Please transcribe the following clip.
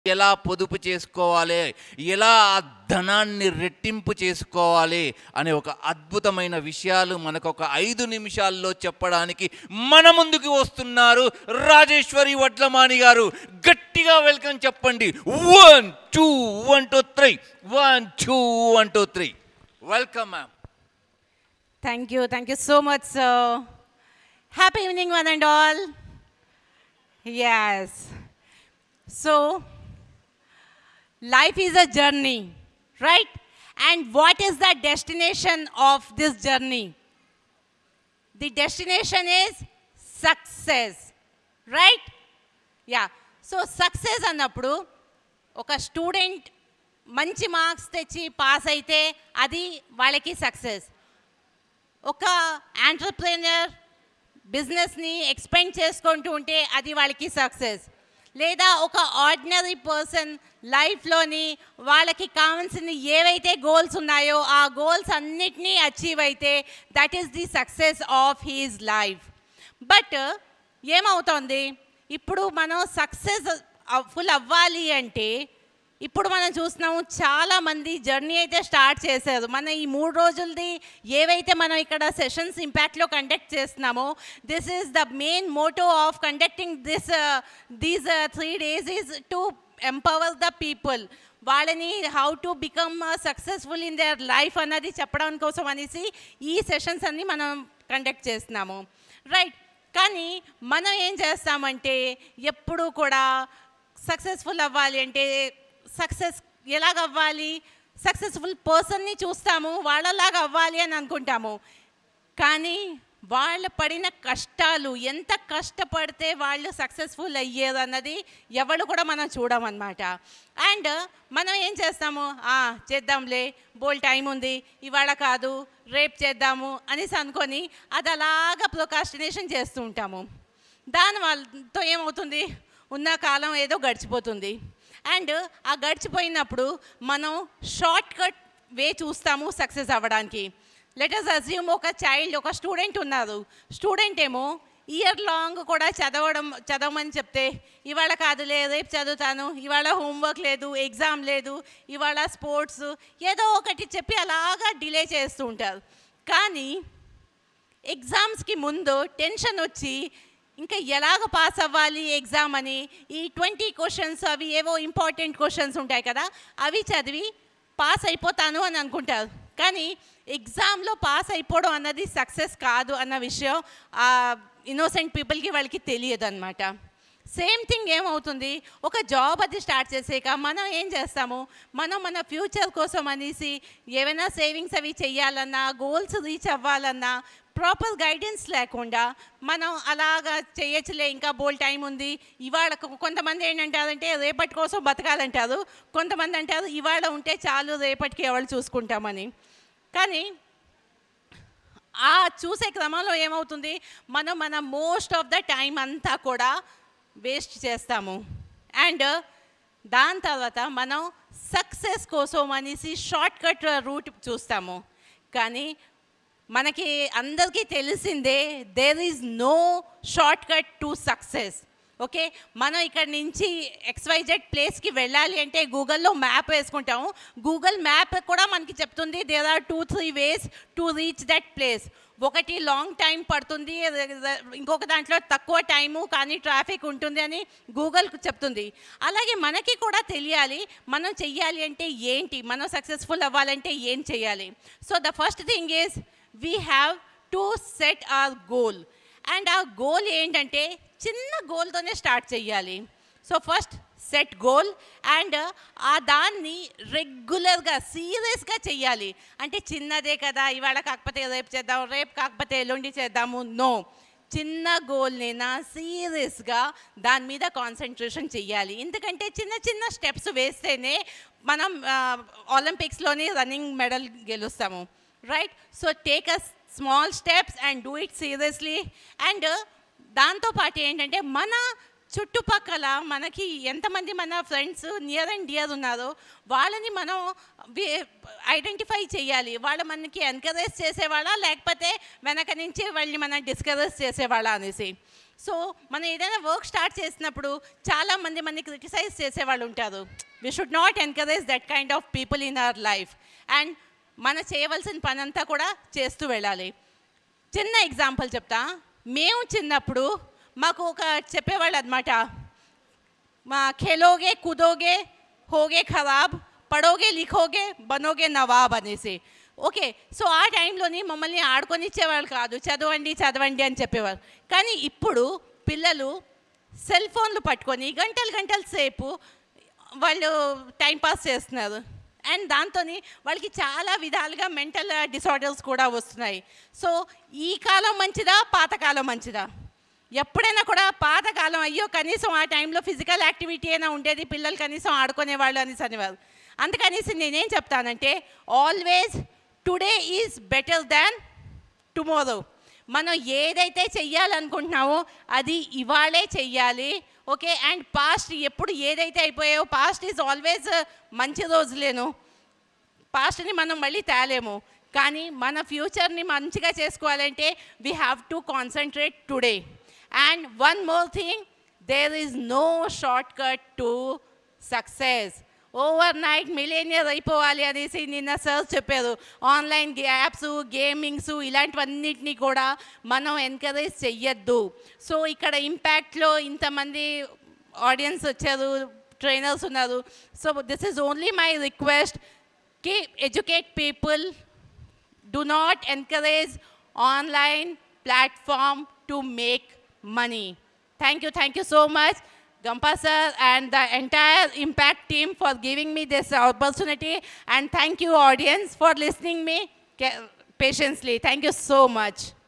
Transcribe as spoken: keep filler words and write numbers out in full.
ఎలా పొదుపు చేసుకోవాలి, ఎలా ఆ ధనాన్ని రెట్టింపు చేసుకోవాలి అనే ఒక అద్భుతమైన విషయాలు మనకు ఒక ఐదు నిమిషాల్లో చెప్పడానికి మన ముందుకు వస్తున్నారు రాజేశ్వరి వడ్లమాని గారు. గట్టిగా వెల్కమ్ చెప్పండి. One two one two three one two one two three welcome ma'am. Thank you. Thank you so much, sir. Happy evening, one and all. Yes. So, life is a journey, right? And what is the destination of this journey? The destination is success, right? Yeah. So, success అన్నప్పుడు ఒక student మంచి marks తెచ్చి pass అయితే అది వాళ్ళకి success. ఒక entrepreneur బిజినెస్ని expand చేసుకుంటూ ఉంటే అది వాళ్ళకి సక్సెస్. లేదా ఒక ఆర్డినరీ పర్సన్ లైఫ్లోని వాళ్ళకి కావాల్సిన ఏవైతే గోల్స్ ఉన్నాయో ఆ గోల్స్ అన్నిటినీ అచీవ్ అయితే that is the success of his life. But ఏమవుతోంది, ఇప్పుడు మనం సక్సెస్ ఫుల్ అవ్వాలి అంటే ఇప్పుడు మనం చూస్తున్నాము చాలామంది జర్నీ అయితే స్టార్ట్ చేశారు. మన ఈ మూడు రోజులది ఏవైతే మనం ఇక్కడ సెషన్స్ ఇంపాక్ట్లో కండక్ట్ చేస్తున్నామో this is the main motto of conducting this these three days is to empower the people. వాళ్ళని how to become successful in their life అన్నది చెప్పడం కోసం అనేసి ఈ సెషన్స్ అన్ని మనం కండక్ట్ చేస్తున్నాము, రైట్? కానీ మనం ఏం చేస్తామంటే ఎప్పుడు కూడా సక్సెస్ఫుల్ అవ్వాలి అంటే సక్సెస్ ఎలాగ అవ్వాలి, సక్సెస్ఫుల్ పర్సన్ని చూస్తాము, వాళ్ళలాగా అవ్వాలి అని అనుకుంటాము. కానీ వాళ్ళు పడిన కష్టాలు, ఎంత కష్టపడితే వాళ్ళు సక్సెస్ఫుల్ అయ్యేది అన్నది ఎవరు కూడా మనం చూడమన్నమాట. అండ్ మనం ఏం చేస్తాము, చేద్దాంలే బోల్ టైం ఉంది, ఇవాళ కాదు రేపు చేద్దాము అనేసి అనుకొని అది అలాగా ప్రొకాస్టినేషన్ చేస్తూ ఉంటాము. దానివల్లతో ఏమవుతుంది, ఉన్న కాలం ఏదో గడిచిపోతుంది. అండ్ ఆ గడిచిపోయినప్పుడు మనం షార్ట్ కట్ వే చూస్తాము సక్సెస్ అవ్వడానికి. లెట్ us అజ్యూమ్ ఒక చైల్డ్, ఒక స్టూడెంట్ ఉన్నారు. స్టూడెంట్ ఏమో ఇయర్ లాంగ్ కూడా చదవడం చదవమని చెప్తే ఇవాళ కాదులే రేపు చదువుతాను, ఇవాళ హోంవర్క్ లేదు, ఎగ్జామ్ లేదు, ఇవాళ స్పోర్ట్స్ ఏదో ఒకటి చెప్పి అలాగా డిలే చేస్తూ ఉంటారు. కానీ ఎగ్జామ్స్కి ముందు టెన్షన్ వచ్చి ఇంకా ఎలాగ పాస్ అవ్వాలి ఎగ్జామ్ అని ఈ ట్వంటీ క్వశ్చన్స్ అవి ఏవో ఇంపార్టెంట్ క్వశ్చన్స్ ఉంటాయి కదా అవి చదివి పాస్ అయిపోతాను అని అనుకుంటారు. కానీ ఎగ్జామ్లో పాస్ అయిపోవడం అన్నది సక్సెస్ కాదు అన్న విషయం ఆ ఇన్నోసెంట్ పీపుల్కి వాళ్ళకి తెలియదు అనమాట. సేమ్ థింగ్ ఏమవుతుంది, ఒక జాబ్ అది స్టార్ట్ చేసాక మనం ఏం చేస్తాము, మనం మన ఫ్యూచర్ కోసం అనేసి ఏమైనా సేవింగ్స్ అవి చేయాలన్నా, గోల్స్ రీచ్ అవ్వాలన్నా ప్రాపర్ గైడెన్స్ లేకుండా మనం అలాగా చేయొచ్చులే ఇంకా బోల్ టైం ఉంది, ఇవాళ కొంతమంది ఏంటంటారంటే రేపటి కోసం బతకాలంటారు, కొంతమంది అంటారు ఇవాళ ఉంటే చాలు రేపటికి ఎవరు చూసుకుంటామని. కానీ ఆ చూసే క్రమంలో ఏమవుతుంది, మనం మన మోస్ట్ ఆఫ్ ద టైం అంతా కూడా వేస్ట్ చేస్తాము. అండ్ దాని తర్వాత మనం సక్సెస్ కోసం అనేసి షార్ట్ కట్ రూట్ చూస్తాము. కానీ మనకి అందరికీ తెలిసిందే there is no short cut to success. Okay, మనం ఇక్కడ నుంచి ఎక్స్వైజెడ్ ప్లేస్కి వెళ్ళాలి అంటే గూగుల్లో మ్యాప్ వేసుకుంటాము. గూగుల్ మ్యాప్ కూడా మనకి చెప్తుంది there are two three ways to reach that place. ఒకటి లాంగ్ టైం పడుతుంది, ఇంకొక దాంట్లో తక్కువ టైము కానీ ట్రాఫిక్ ఉంటుంది అని గూగుల్ చెప్తుంది. అలాగే మనకి కూడా తెలియాలి మనం చెయ్యాలి అంటే ఏంటి, మనం సక్సెస్ఫుల్ అవ్వాలంటే ఏం చేయాలి. So the first thing is we have to set our goal. And ఆ గోల్ ఏంటంటే చిన్న గోల్తోనే స్టార్ట్ చేయాలి. So first set goal and ఆ దాన్ని రెగ్యులర్గా సీరియస్గా చెయ్యాలి. అంటే చిన్నదే కదా ఇవాళ కాకపోతే రేపు చేద్దాం, రేపు కాకపోతే ఎల్లుండి చేద్దాము, నో. చిన్న గోల్నైనా సీరియస్గా దాని మీద కాన్సన్ట్రేషన్ చెయ్యాలి. ఎందుకంటే చిన్న చిన్న స్టెప్స్ వేస్తేనే మనం ఒలింపిక్స్లోని రన్నింగ్ మెడల్ గెలుస్తాము, right? So take a small steps and do it seriously. And దాంతోపాటు ఏంటంటే మన చుట్టుపక్కల మనకి ఎంతమంది మన ఫ్రెండ్స్ నియర్ అండ్ డియర్ ఉన్నారో వాళ్ళని మనం ఐడెంటిఫై చేయాలి. వాళ్ళు మనకి ఎంకరేజ్ చేసేవాళ్ళ లేకపోతే వెనక నుంచి వాళ్ళని మనం డిస్కరేజ్ చేసేవాళ్ళ అనేసి. సో మనం ఏదైనా వర్క్ స్టార్ట్ చేసినప్పుడు చాలామంది మనని క్రిటిసైజ్ చేసేవాళ్ళు ఉంటారు. We should not encourage that kind of people in our life. And మన చేయవలసిన పని అంతా కూడా చేస్తూ వెళ్ళాలి. చిన్న ఎగ్జాంపుల్ చెప్తా. మేము చిన్నప్పుడు మాకు ఒక చెప్పేవాళ్ళు అనమాట, మా ఖేలోగే కుదోగే హోగే ఖరాబ్ పడోగే లిఖోగే బనోగే నవాబ్ అనేసి. ఓకే, సో ఆ టైంలోని మమ్మల్ని ఆడుకొని ఇచ్చేవాళ్ళు కాదు, చదవండి చదవండి అని చెప్పేవారు. కానీ ఇప్పుడు పిల్లలు సెల్ ఫోన్లు పట్టుకొని గంటలు గంటల సేపు వాళ్ళు టైంపాస్ చేస్తున్నారు. అండ్ దాంతో వాళ్ళకి చాలా విధాలుగా మెంటల్ డిసార్డర్స్ కూడా వస్తున్నాయి. సో ఈ కాలం మంచిదా పాతకాలం మంచిదా? ఎప్పుడైనా కూడా పాతకాలం అయ్యో కనీసం ఆ టైంలో ఫిజికల్ యాక్టివిటీ అయినా ఉండేది, పిల్లలు కనీసం ఆడుకునేవాళ్ళు అనేసి అనేవారు. అందుకనేసి నేనేం చెప్తానంటే always today is better than tomorrow. మనం ఏదైతే చెయ్యాలనుకుంటున్నామో అది ఇవాళే చెయ్యాలి. ఓకే, అండ్ పాస్ట్ ఎప్పుడు ఏదైతే అయిపోయాయో పాస్ట్ ఈజ్ ఆల్వేస్ మంచి రోజులేను, పాస్ట్ని మనం మళ్ళీ తేలేము. కానీ మన ఫ్యూచర్ని మంచిగా చేసుకోవాలంటే we have to concentrate today. And one more thing, there is no short cut to success. Overnight millionaire అయిపోవాలి అనేసి నిన్న సార్ చెప్పారు. ఆన్లైన్ యాప్స్, గేమింగ్స్ ఇలాంటివన్నిటినీ కూడా మనం ఎంకరేజ్ చెయ్యొద్దు. సో ఇక్కడ ఇంపాక్ట్లో ఇంతమంది ఆడియన్స్ వచ్చారు, ట్రైనర్స్ ఉన్నారు. So this is only my request కి educate people, do not encourage online platform to make money. Thank you, thank you so much, Gampa sir and the entire Impact team for giving me this opportunity, and thank you audience for listening me patiently. Thank you so much.